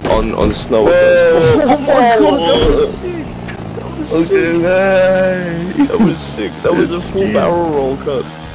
on snow. Oh my god, that was sick. That was sick. Okay, That was sick. That was a full barrel roll cut.